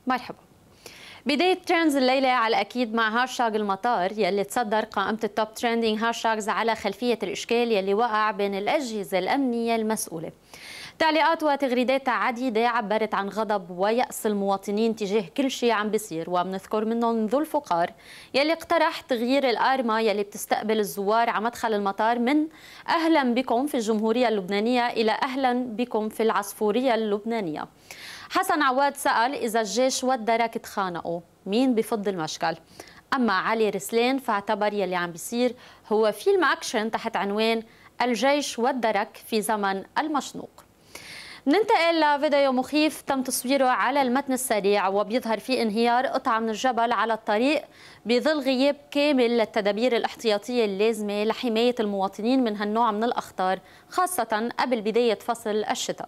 مرحبا. بداية ترندز الليلة على الأكيد مع هاشتاج المطار يلي تصدر قائمة التوب ترندينج هاشتاجز على خلفية الإشكال يلي وقع بين الأجهزة الأمنية المسؤولة. تعليقات وتغريدات عديدة عبرت عن غضب ويأس المواطنين تجاه كل شيء عم بيصير، وبنذكر منهم ذو الفقار يلي اقترح تغيير القارمة يلي بتستقبل الزوار على مدخل المطار من أهلا بكم في الجمهورية اللبنانية إلى أهلا بكم في العصفورية اللبنانية. حسن عواد سأل إذا الجيش والدرك تخانقوا مين بفض المشكل؟ أما علي رسلان فاعتبر يلي عم بيصير هو فيلم أكشن تحت عنوان الجيش والدرك في زمن المشنوق. ننتقل لفيديو مخيف تم تصويره على المتن السريع وبيظهر فيه انهيار قطعة من الجبل على الطريق بظل غياب كامل للتدابير الاحتياطية اللازمة لحماية المواطنين من هالنوع من الأخطار، خاصة قبل بداية فصل الشتاء.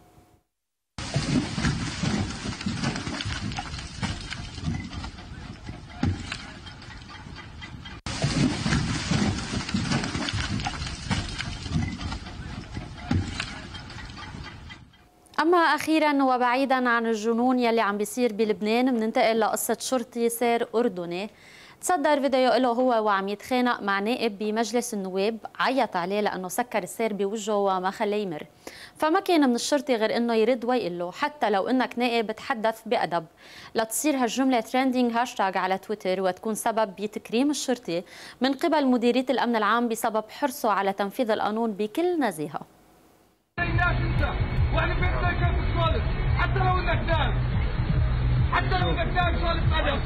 أما أخيراً وبعيداً عن الجنون يلي عم بيصير بلبنان، بننتقل لقصة شرطي سير أردني تصدر فيديو له هو وعم يتخانق مع نائب بمجلس النواب، عيط عليه لأنه سكر السير بوجهه وما خليه يمر، فما كان من الشرطي غير إنه يرد ويقول له حتى لو إنك نائب تحدث بأدب، لتصير هالجملة تريندينج هاشتاج على تويتر وتكون سبب بتكريم الشرطي من قبل مديرية الأمن العام بسبب حرصه على تنفيذ القانون بكل نزاهة. واحنا بيتنا كيف تسولف حتى لو انك نام، حتى لو انك نام سولف ادب.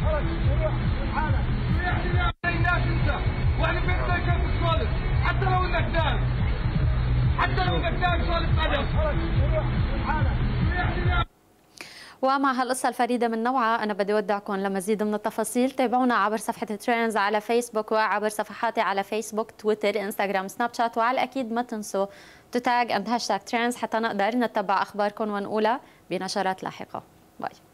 الناس انت واحنا بيتنا كيف تسولف حتى لو انك نام، حتى لو انك نام سولف ادب. ومع هالقصة الفريدة من نوعها أنا بدي أودعكم لمزيد من التفاصيل. تابعونا عبر صفحة تريندز على فيسبوك وعبر صفحاتي على فيسبوك، تويتر، انستغرام، سناب شات، وعلى الأكيد ما تنسوا تتاج أند هاشتاج تريندز حتى نقدر نتبع أخباركم ونقولها بنشرات لاحقة. باي.